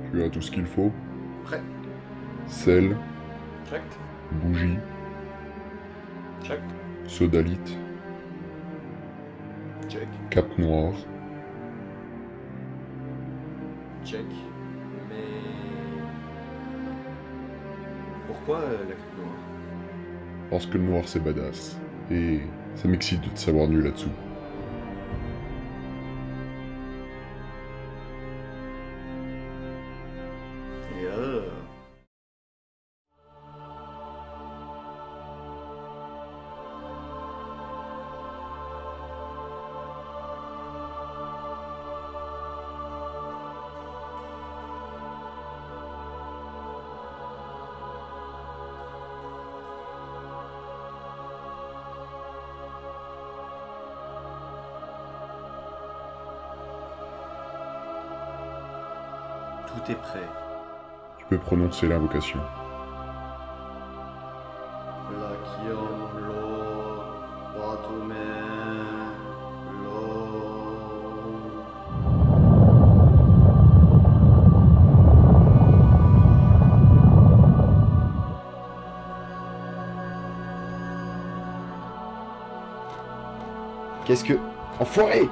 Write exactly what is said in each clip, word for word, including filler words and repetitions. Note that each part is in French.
Tu as tout ce qu'il faut? Prêt. Sel, Check. bougie, Check. sodalite, Check. cape noire. Check. Mais... Pourquoi euh, la cape noire? Parce que le noir c'est badass. Et ça m'excite de te savoir nul là-dessous. Et euh... Tout est prêt. Tu peux prononcer l'invocation. Lakiam lo Batume lo. Qu'est-ce que... Enfoiré!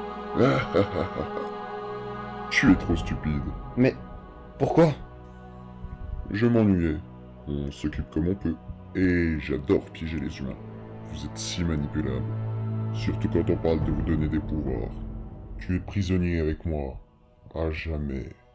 Tu es trop stupide. Mais... Pourquoi? Je m'ennuyais. On s'occupe comme on peut. Et j'adore piéger les humains. Vous êtes si manipulables. Surtout quand on parle de vous donner des pouvoirs. Tu es prisonnier avec moi. À jamais.